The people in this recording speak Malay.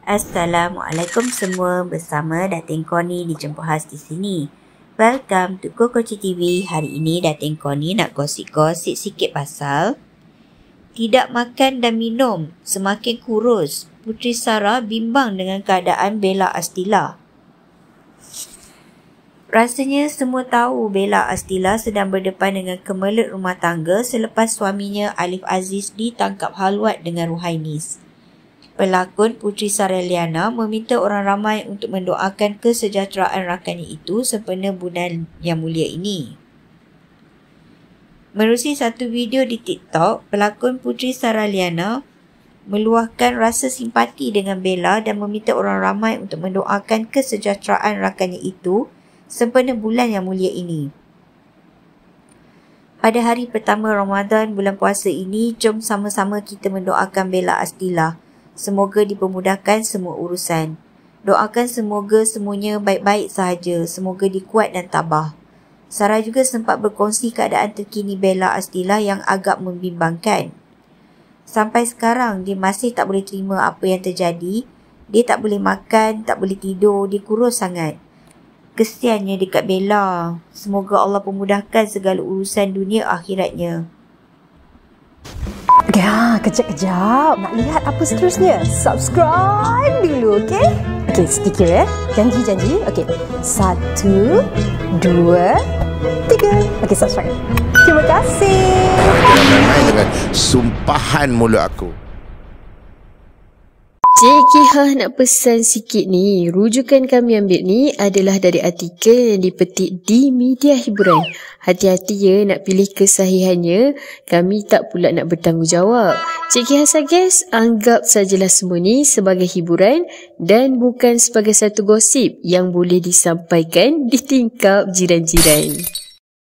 Assalamualaikum semua, bersama Datin Connie di Jemput Khas di sini. Welcome to Kokoci TV. Hari ini Datin Connie nak gosip-gosip sikit pasal tidak makan dan minum, semakin kurus. Puteri Sarah bimbang dengan keadaan Bella Astila. Rasanya semua tahu Bella Astila sedang berdepan dengan kemelut rumah tangga selepas suaminya Alif Aziz ditangkap halwat dengan Ruhainis. Pelakon Puteri Sarah Liana meminta orang ramai untuk mendoakan kesejahteraan rakannya itu sempena bulan yang mulia ini. Menerusi satu video di TikTok, pelakon Puteri Sarah Liana meluahkan rasa simpati dengan Bella dan meminta orang ramai untuk mendoakan kesejahteraan rakannya itu sempena bulan yang mulia ini. Pada hari pertama Ramadan bulan puasa ini, jom sama-sama kita mendoakan Bella Astila. Semoga dipermudahkan semua urusan. Doakan semoga semuanya baik-baik sahaja. Semoga dikuat dan tabah. Sarah juga sempat berkongsi keadaan terkini Bella Astila yang agak membimbangkan. Sampai sekarang dia masih tak boleh terima apa yang terjadi. Dia tak boleh makan, tak boleh tidur, dia kurus sangat. Kesiannya dekat Bella. Semoga Allah pemudahkan segala urusan dunia akhiratnya. Ya, kejap-kejap. Nak lihat apa seterusnya? Subscribe dulu, okey? Okey, sedikit ya. Janji-janji. Okey. 1, 2, 3. Okey, subscribe. Terima kasih. Jangan main dengan sumpahan mulut aku. Cik Kihah nak pesan sikit ni. Rujukan kami ambil ni adalah dari artikel yang dipetik di media hiburan. Hati-hati ya nak pilih kesahihannya. Kami tak pula nak bertanggungjawab. Cik Kihah suggest anggap sajalah semua ni sebagai hiburan dan bukan sebagai satu gosip yang boleh disampaikan di tingkap jiran-jiran.